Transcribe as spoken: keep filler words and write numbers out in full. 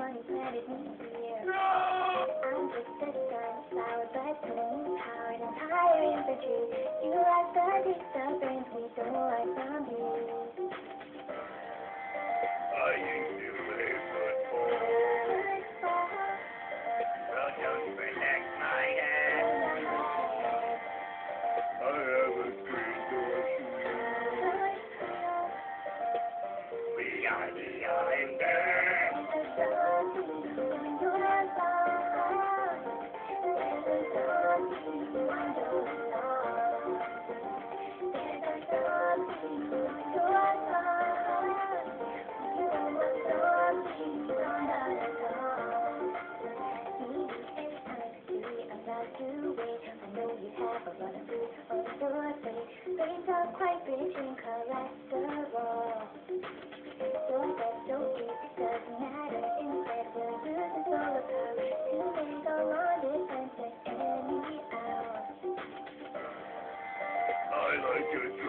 he planted me here. I'm just a sunflower, but pulling powered and higher infantry. You like the deep serpents, we don't like zombies. I used to play football. Well, don't protect my head. I have a screen door shoe. We are the Islanders. Brains are quite rich in cholesterol. So that's so it doesn't matter. Instead, we're losing solar power to make a long distance at any hour. I like to